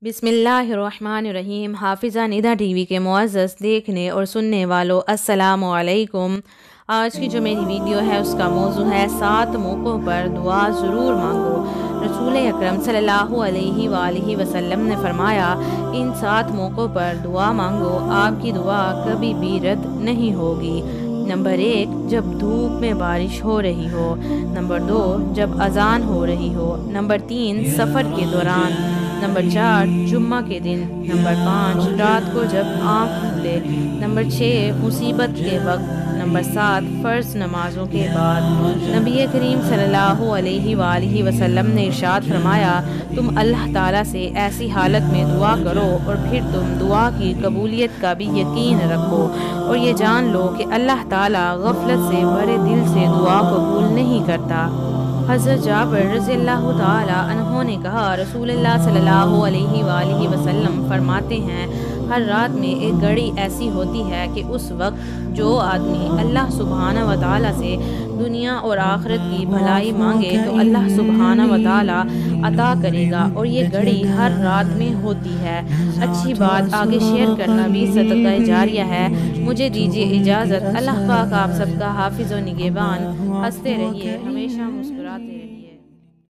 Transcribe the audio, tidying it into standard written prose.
बिस्मिल्लाहिर्रहमानिर्रहीम। हाफिज़ा निदा टीवी के मुअज़्ज़ज़ देखने और सुनने वालों, अस्सलामु अलैकुम। आज की जो मेरी वीडियो है उसका मौजू है 7 मौक़ों पर दुआ ज़रूर मांगो। रसूल अकरम सल्लल्लाहु अलैहि वसल्लम ने फरमाया, इन 7 मौक़ों पर दुआ मांगो, आपकी दुआ कभी भी रद्द नहीं होगी। नंबर 1, जब धूप में बारिश हो रही हो। नंबर 2, जब अजान हो रही हो। नंबर 3, सफ़र के दौरान। नंबर 4, जुम्मा के दिन। नंबर 5, रात को जब आँख खुले। नंबर 6, मुसीबत के वक्त। नंबर 7, फ़र्ज़ नमाज़ों के बाद। नबी करीम सल्लल्लाहु अलैहि वसल्लम ने इरशाद फरमाया, तुम अल्लाह ताला से ऐसी हालत में दुआ करो और फिर तुम दुआ की कबूलियत का भी यकीन रखो और ये जान लो कि अल्लाह ताला गफलत से भरे दिल से दुआ कबूल नहीं करता। हज़रत जाबिर रज़ियल्लाहु ताला अन्हु ने कहा, रसूलुल्लाह सल्लल्लाहु अलैहि वसल्लम फरमाते हैं, हर रात में एक घड़ी ऐसी होती है कि उस वक्त जो आदमी अल्लाह सुब्हानहू व तआला से दुनिया और आखिरत की भलाई मांगे तो अल्लाह सुब्हानहू व तआला अता करेगा, और ये घड़ी हर रात में होती है। अच्छी बात आगे शेयर करना भी सदका जारिया है। मुझे दीजिए इजाज़त। अल्लाह पाक आप सबका हाफिज़ व निगहबान। हंसते रहिए हमेशा।